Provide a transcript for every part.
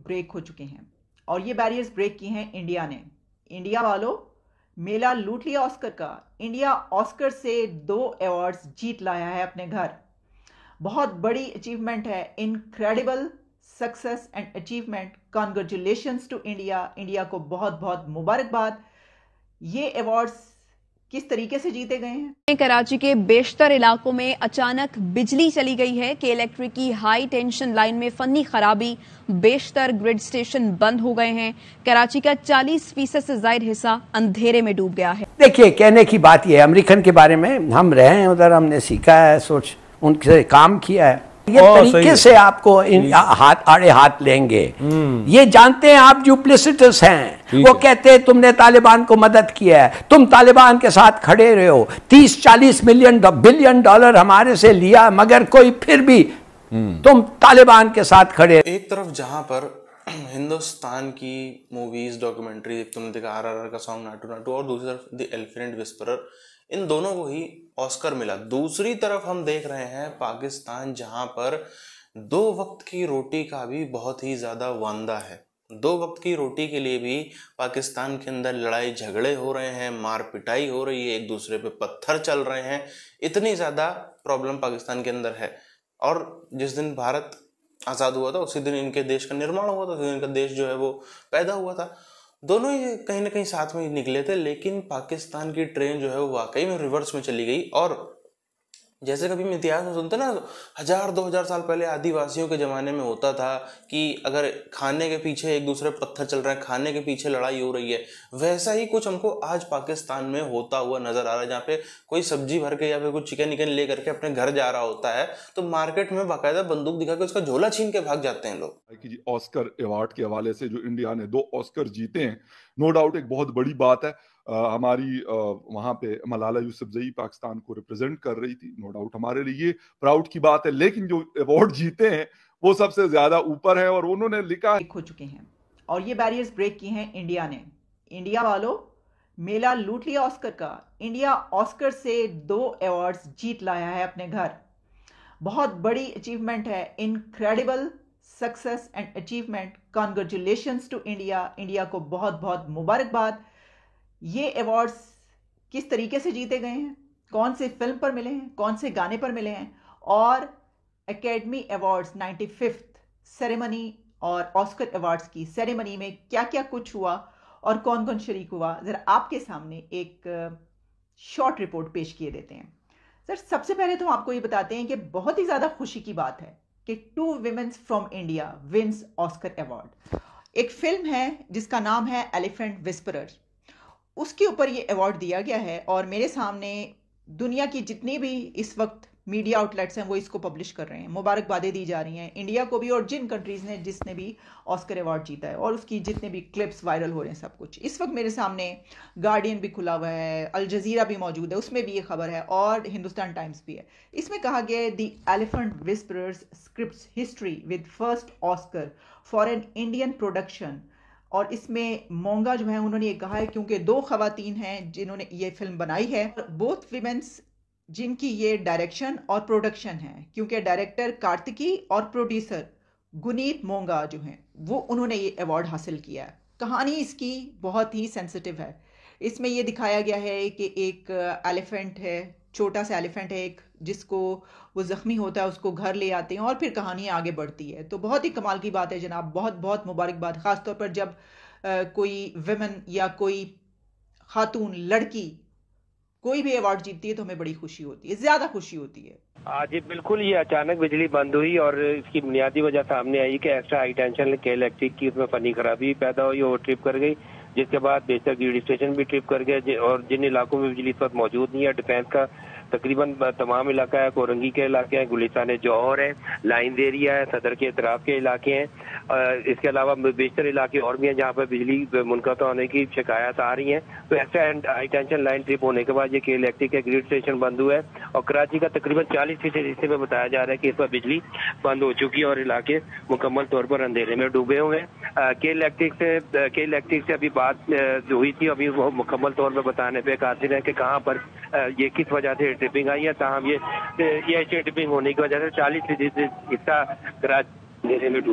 Break हो चुके हैं और ये बैरियर्स ब्रेक की हैं इंडिया ने। इंडिया वालों, मेला लूट लिया ऑस्कर का। इंडिया ऑस्कर से 2 अवार्ड्स जीत लाया है अपने घर। बहुत बड़ी अचीवमेंट है, incredible success and achievement. Congratulations to India. India को बहुत बहुत मुबारकबाद। ये अवार्ड्स किस तरीके से जीते गए हैं? कराची के बेशतर इलाकों में अचानक बिजली चली गई है कि इलेक्ट्रिक की हाई टेंशन लाइन में फनी खराबी, बेशतर ग्रिड स्टेशन बंद हो गए हैं। कराची का 40% से ज्यादा हिस्सा अंधेरे में डूब गया है। देखिए, कहने की बात यह है, अमेरिकन के बारे में हम रहे हैं उधर, हमने सीखा है, सोच उनसे काम किया है। ये तरीके से आपको आड़े हाथ लेंगे, ये जानते हैं आप ड्यूप्लिसिटस हैं। वो कहते हैं तुमने तालिबान को मदद किया है, तुम तालिबान के साथ खड़े रहे हो, 30-40 बिलियन डॉलर हमारे से लिया, मगर कोई फिर भी तुम तालिबान के साथ खड़े। एक तरफ जहां पर हिंदुस्तान की मूवीज, डॉक्यूमेंट्री, एक तुमने देखा RRR का सॉन्ग नाटू नाटू, और दूसरी तरफ द एलिफेंट विस्परर, इन दोनों को ही ऑस्कर मिला। दूसरी तरफ हम देख रहे हैं पाकिस्तान, जहां पर 2 वक्त की रोटी का भी बहुत ही ज्यादा वांदा है। 2 वक्त की रोटी के लिए भी पाकिस्तान के अंदर लड़ाई झगड़े हो रहे हैं, मार पिटाई हो रही है, एक दूसरे पे पत्थर चल रहे हैं। इतनी ज्यादा प्रॉब्लम पाकिस्तान के अंदर है। और जिस दिन भारत आज़ाद हुआ था उसी दिन इनके देश का निर्माण हुआ था, उसी दिन इनका देश जो है वो पैदा हुआ था। दोनों ही कहीं ना कहीं साथ में ही निकले थे, लेकिन पाकिस्तान की ट्रेन जो है वो वाकई में रिवर्स में चली गई। और जैसे कभी हम इतिहास में सुनते ना, 1000-2000 साल पहले आदिवासियों के ज़माने में होता था कि अगर खाने के पीछे एक दूसरे पत्थर चल रहे हैं, खाने के पीछे लड़ाई हो रही है, वैसा ही कुछ हमको आज पाकिस्तान में होता हुआ नज़र आ रहा है। जहाँ पे कोई सब्जी भर के या फिर कुछ चिकन ले करके अपने घर जा रहा होता है, तो मार्केट में बाकायदा बंदूक दिखा के उसका झोला छीन के भाग जाते हैं लोग। ऑस्कर अवार्ड के हवाले से जो इंडिया ने 2 ऑस्कर जीते हैं, नो डाउट एक बहुत बड़ी बात है। हमारी वहां पे मलाला यूसुफजई पाकिस्तान को रिप्रेजेंट कर रही थी, नो डाउट हमारे लिए प्राउड की बात है। लेकिन जो अवार्ड जीते हैं वो सबसे ज्यादा ऊपर है, और उन्होंने लिखा हो चुके हैं और ये बैरियर्स ब्रेक की हैं इंडिया ने। इंडिया वालों, मेला लूट लिया ऑस्कर का। इंडिया ऑस्कर से 2 अवार्ड्स जीत लाया है अपने घर। बहुत बड़ी अचीवमेंट है, incredible success and achievement. Congratulations to India. India को बहुत बहुत मुबारकबाद। ये अवार्ड्स किस तरीके से जीते गए हैं, कौन से फिल्म पर मिले हैं, कौन से गाने पर मिले हैं, और एकेडमी अवार्ड्स 95th सेरेमनी और ऑस्कर अवार्ड्स की सेरेमनी में क्या क्या कुछ हुआ और कौन कौन शरीक हुआ, जरा आपके सामने एक शॉर्ट रिपोर्ट पेश किए देते हैं। सर, सबसे पहले तो आपको ये बताते हैं कि बहुत ही ज़्यादा खुशी की बात है कि 2 women from India wins Oscar award. एक फिल्म है जिसका नाम है एलिफेंट विस्परर, उसके ऊपर ये अवार्ड दिया गया है। और मेरे सामने दुनिया की जितनी भी इस वक्त मीडिया आउटलेट्स हैं वो इसको पब्लिश कर रहे हैं, मुबारकबादें दी जा रही हैं इंडिया को भी और जिन कंट्रीज़ ने जिसने भी ऑस्कर अवार्ड जीता है, और उसकी जितने भी क्लिप्स वायरल हो रहे हैं, सब कुछ। इस वक्त मेरे सामने गार्डियन भी खुला हुआ है, अल जजीरा भी मौजूद है, उसमें भी ये खबर है, और हिंदुस्तान टाइम्स भी है। इसमें कहा गया है the elephant whisperers scripts history with first Oscar for an Indian production. और इसमें मोंगा जो है उन्होंने ये कहा है क्योंकि 2 खवातीन हैं जिन्होंने ये फिल्म बनाई है, बोथ विमेंस जिनकी ये डायरेक्शन और प्रोडक्शन है, क्योंकि डायरेक्टर कार्तिकी और प्रोड्यूसर गुनीत मोंगा जो हैं वो उन्होंने ये अवार्ड हासिल किया है। कहानी इसकी बहुत ही सेंसिटिव है। इसमें ये दिखाया गया है कि एक एलिफेंट है, छोटा सा एलिफेंट है एक, जिसको वो ज़ख्मी होता है, उसको घर ले आते हैं और फिर कहानी आगे बढ़ती है। तो बहुत ही कमाल की बात है जनाब, बहुत बहुत मुबारकबाद। ख़ासतौर पर जब कोई विमेन या कोई खातून, लड़की कोई भी अवार्ड जीतती है तो हमें बड़ी खुशी होती है, ज़्यादा खुशी होती है। जी बिल्कुल, ये अचानक बिजली बंद हुई और इसकी बुनियादी वजह सामने आई कि एक्स्ट्रा हाई टेंशन के इलेक्ट्रिक की उसमें फनी खराबी पैदा हुई और ट्रिप कर गई, जिसके बाद बेशक ग्रिड स्टेशन भी ट्रिप कर गया। और जिन इलाकों में बिजली इस वक्त मौजूद नहीं है, डिफेंस का तकरीबन तमाम इलाका है, कोरंगी के इलाके हैं, गुलिस्तान जौहर है, लाइन्स एरिया है, सदर के इतराफ के इलाके हैं। इसके अलावा बेशतर इलाके और भी हैं जहाँ पर बिजली मुनक़ता होने की शिकायत आ रही हैं। तो extra high tension line trip होने के बाद ये के इलेक्ट्रिक के ग्रिड स्टेशन बंद हुआ है और कराची का तकरीबन 40% हिस्से में बताया जा रहा है कि इस पर बिजली बंद हो चुकी है और इलाके मुकम्मल तौर पर अंधेरे में डूबे हुए हैं। के इलेक्ट्रिक से अभी बात हुई थी, अभी वो मुकम्मल तौर पर बताने पे कासिर है कि कहाँ पर ये किस वजह से ट्रिपिंग आई है। ताहम ये ट्रिपिंग होने की वजह से 40% हिस्सा कराची अंधेरे में डूब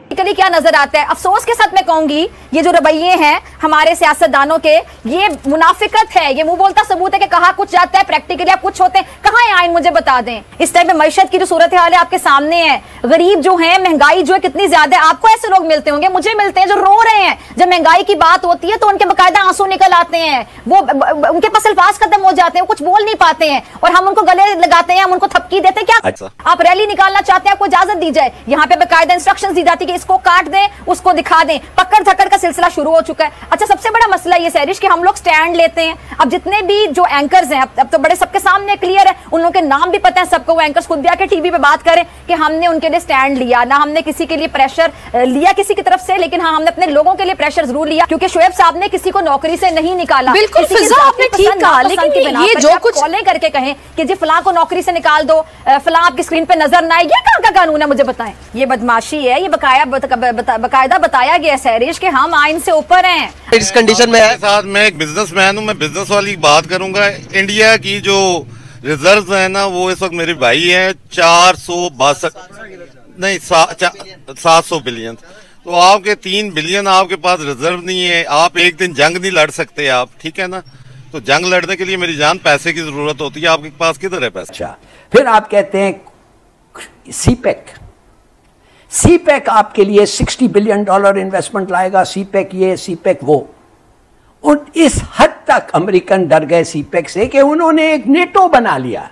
प्रैक्टिकली क्या नजर आता है? अफसोस के साथ मैं कहूंगी ये जो रवैये हैं हमारे सियासतदानों के, ये मुनाफिकत है, ये मुंह बोलता सबूत है कि कहा कुछ जाता है, प्रैक्टिकली आप कुछ होते हैं। कहां है आइन, मुझे बता दें। इस टाइम में मईशत की जो सूरत हाल है आपके सामने है, गरीब जो है, महंगाई जो है कितनी ज्यादा है। आपको ऐसे लोग मिलते होंगे, मुझे मिलते हैं, जो रो रहे हैं जब महंगाई की बात होती है तो उनके बाकायदा आंसू निकल आते हैं, वो उनके पास अल्फाज खत्म हो जाते हैं, कुछ बोल नहीं पाते हैं और हम उनको गले लगाते हैं, हम उनको थपकी देते हैं। क्या आप रैली निकालना चाहते हैं, आपको इजाजत दी जाए, यहाँ पे बाकायदा इंस्ट्रक्शंस दी जाती है कि इसको काट दें, उसको दिखा दें। पकड़ धकड़ का सिलसिला शुरू हो चुका है। अच्छा, सबसे बड़ा मसला ये सहरिश कि हम लोग स्टैंड लेते हैं। अब जितने भी जो एंकर्स हैं, अब तो बड़े सबके सामने क्लियर है, उन लोगों के नाम भी पता है सबको। वो एंकर्स खुद भी आके टीवी पे बात करें कि हमने उनके लिए स्टैंड लिया, ना हमने किसी के लिए प्रेशर लिया किसी की तरफ से, लेकिन हाँ हमने अपने लोगों के लिए प्रेशर जरूर लिया, क्योंकि शोएब साहब ने किसी को नौकरी से नहीं निकाला। बिल्कुल फिजा, आपने ठीक कहा, लेकिन ये जो कुछ कॉलें करके कहें कि जी फलां को नौकरी से निकाल दो, फलां आपकी स्क्रीन पे नजर ना आए, ये कहां का कानून है मुझे बताएं। ये बदमाशी है, ये बकायदा बताया गया सहरिश कि हम आइन से ऊपर हैं। इस कंडीशन में है साथ मैं एक बिजनेसमैन हूँ, मैं बिजनेस वाली बात करूंगा। इंडिया की जो रिजर्व है ना, वो इस वक्त मेरे भाई है 700 बिलियन। तो आपके 3 बिलियन आपके पास रिजर्व नहीं है, आप एक दिन जंग नहीं लड़ सकते आप, ठीक है ना। तो जंग लड़ने के लिए मेरी जान पैसे की जरूरत होती है, आपके पास किधर है पैसा? अच्छा, फिर आप कहते हैं सीपेक आपके लिए $60 बिलियन इन्वेस्टमेंट लाएगा, सीपेक ये सीपेक वो। और इस हद तक अमेरिकन डर गए सीपेक से कि उन्होंने एक नेटो बना लिया,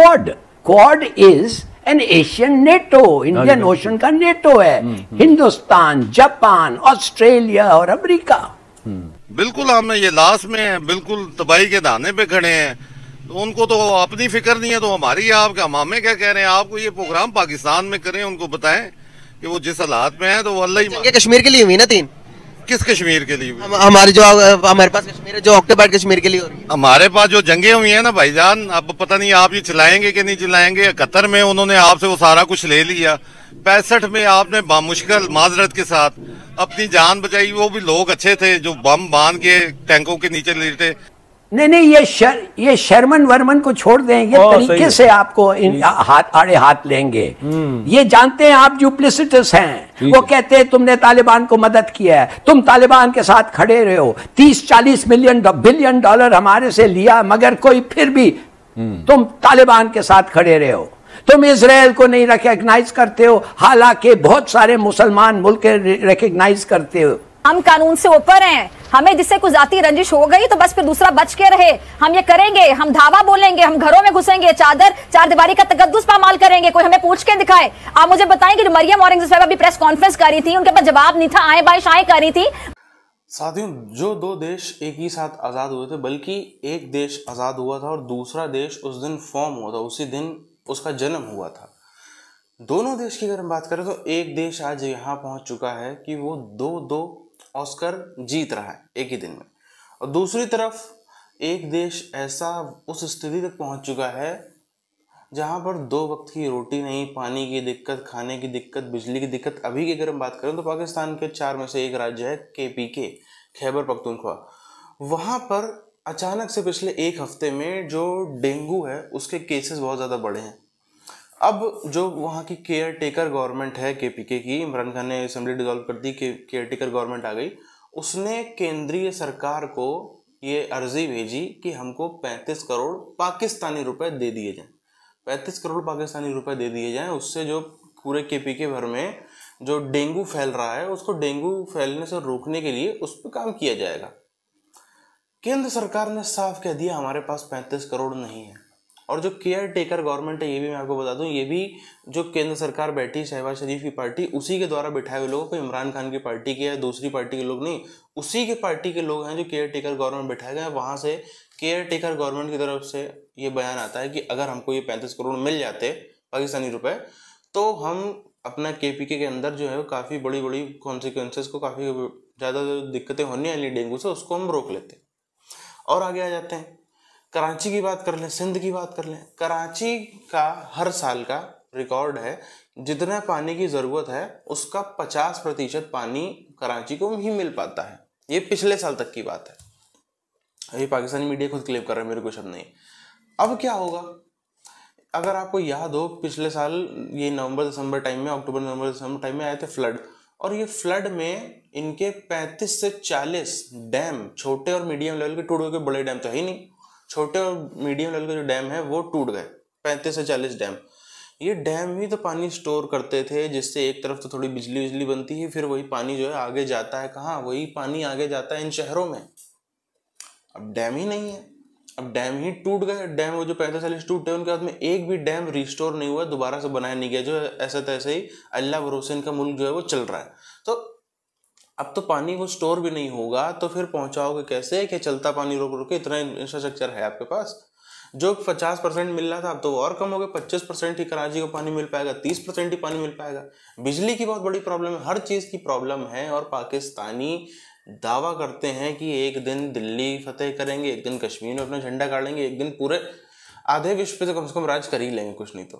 Quad is an Asian NATO, Indian ocean का नेटो है। हिंदुस्तान, जापान, ऑस्ट्रेलिया और अमेरिका। बिल्कुल, हम ये लास्ट में है, बिल्कुल तबाही के दाने पे खड़े हैं। तो उनको तो अपनी फिक्र नहीं है, तो हमारी आपका हमें क्या कह रहे हैं? आपको ये प्रोग्राम पाकिस्तान में करें, उनको बताएं कि वो जिस हालात में है, तो वो अल्लाह ही। कश्मीर के लिए हुई ना 3? किस कश्मीर के लिए? हमारे जो हमारे पास कश्मीर है, जो ऑक्टोबर कश्मीर के लिए हो रही है। हमारे पास जो जंगे हुई है ना भाईजान, अब पता नहीं आप ये चलाएंगे कि नहीं चलाएंगे। 71 में उन्होंने आपसे वो सारा कुछ ले लिया, 65 में आपने बामुश्किल माजरत के साथ अपनी जान बचाई। वो भी लोग अच्छे थे जो बम बांध के टैंकों के नीचे लेटे। नहीं, ये शर्मन वर्मन को छोड़ दें, ये तरीके से आपको आड़े हाथ लेंगे। ये जानते हैं आप ड्यूप्लिसिटस हैं। वो कहते हैं तुमने तालिबान को मदद किया है, तुम तालिबान के साथ खड़े रहे हो, 30-40 बिलियन डॉलर हमारे से लिया, मगर कोई फिर भी तुम तालिबान के साथ खड़े रहे हो। तुम इजराइल को नहीं रिकॉग्नाइज करते हो, हालांकि बहुत सारे मुसलमान मुल्क रिकॉग्नाइज करते हो। हम कानून से ऊपर हैं, हमें जिससे कुछ जाती रंजिश हो गई तो बस फिर दूसरा बच के रहे। हम ये करेंगे, हम धावा बोलेंगे, हम घरों में घुसेंगे, चार दीवारी का तकद्दुस पामाल करेंगे, कोई हमें पूछ के दिखाए। आप मुझे बताएं कि जो मरियम औरंगजेब अभी प्रेस कॉन्फ्रेंस कर रही थी, उनके पास जवाब नहीं था, आए बाएं शाएं कर रही थी। साथियों, जो 2 देश एक ही साथ आज़ाद हुए थे, बल्कि एक देश आज़ाद हुआ था और दूसरा देश उस दिन फॉर्म हुआ था, उसी दिन उसका जन्म हुआ था। दोनों देश की अगर हम बात करें तो एक देश आज यहाँ पहुँच चुका है कि वो 2 ऑस्कर जीत रहा है एक ही दिन में, और दूसरी तरफ एक देश ऐसा उस स्थिति तक पहुँच चुका है जहाँ पर 2 वक्त की रोटी नहीं, पानी की दिक्कत, खाने की दिक्कत, बिजली की दिक्कत। अभी की अगर हम बात करें तो पाकिस्तान के 4 में से एक राज्य है KPK, खैबर पख्तूनख्वा। वहाँ पर अचानक से पिछले 1 हफ्ते में जो डेंगू है उसके केसेस बहुत ज़्यादा बढ़े हैं। अब जो वहाँ की केयर टेकर गवर्नमेंट है KPK की, इमरान खान ने असेंबली डिसॉल्व कर दी, केयर टेकर गवर्नमेंट आ गई, उसने केंद्रीय सरकार को ये अर्जी भेजी कि हमको 35 करोड़ पाकिस्तानी रुपए दे दिए जाएं। 35 करोड़ पाकिस्तानी रुपए दे दिए जाएं, उससे जो पूरे KPK भर में जो डेंगू फैल रहा है उसको डेंगू फैलने से रोकने के लिए उस पर काम किया जाएगा। केंद्र सरकार ने साफ कह दिया हमारे पास 35 करोड़ नहीं है। और जो केयर टेकर गवर्नमेंट है, ये भी मैं आपको बता दूं, ये भी जो केंद्र सरकार बैठी, शहबाज शरीफ की पार्टी, उसी के द्वारा बिठाए हुए लोग, कोई इमरान खान की पार्टी के या दूसरी पार्टी के लोग नहीं, उसी के पार्टी के लोग हैं जो केयर टेकर गवर्नमेंट बिठाए गए हैं। वहाँ से केयर टेकर गवर्नमेंट की तरफ से ये बयान आता है कि अगर हमको ये 35 करोड़ मिल जाते पाकिस्तानी रुपए, तो हम अपना KPK के अंदर जो है काफ़ी बड़ी कॉन्सिक्वेंसेस को, काफ़ी ज़्यादा जो दिक्कतें होने वाली डेंगू से, उसको हम रोक लेते। और आगे आ जाते हैं, कराची की बात कर लें, सिंध की बात कर लें। कराची का हर साल का रिकॉर्ड है, जितना पानी की ज़रूरत है उसका 50% पानी कराची को ही मिल पाता है। ये पिछले साल तक की बात है, ये पाकिस्तानी मीडिया खुद क्लेम कर रहा है, मेरे को शब्द नहीं। अब क्या होगा? अगर आपको याद हो, पिछले साल ये नवंबर दिसंबर टाइम में, अक्टूबर नवंबर दिसंबर टाइम में आए थे फ्लड, और ये फ्लड में इनके 35 से 40 डैम, छोटे और मीडियम लेवल के टूट गए, बड़े डैम तो है ही नहीं, छोटे और मीडियम लेवल के जो डैम है वो टूट गए, 35 से 40 डैम। ये डैम ही तो पानी स्टोर करते थे, जिससे एक तरफ तो थोड़ी बिजली बनती है, फिर वही पानी जो है आगे जाता है कहाँ, वही पानी आगे जाता है इन शहरों में। अब डैम ही नहीं है, अब डैम ही टूट गए। डैम वो जो 45 टूटे उनके बाद में एक भी डैम रिस्टोर नहीं हुआ, दोबारा से बनाया नहीं गया, जो ऐसा तैसे ही अल्लाह भरोसे इनका मुल्क जो है वो चल रहा है। तो अब तो पानी को स्टोर भी नहीं होगा तो फिर पहुंचाओगे कैसे कि चलता पानी रोक रोक के, इतना इंफ्रास्ट्रक्चर है आपके पास। जो 50% मिल रहा था अब तो और कम हो गया, 25% ही कराची को पानी मिल पाएगा, 30% ही पानी मिल पाएगा। बिजली की बहुत बड़ी प्रॉब्लम है, हर चीज़ की प्रॉब्लम है। और पाकिस्तानी दावा करते हैं कि एक दिन दिल्ली फतेह करेंगे, एक दिन कश्मीर में अपना झंडा गाड़ेंगे, एक दिन पूरे आधे विश्व पे तो कम से कम राज कर ही लेंगे, कुछ नहीं तो।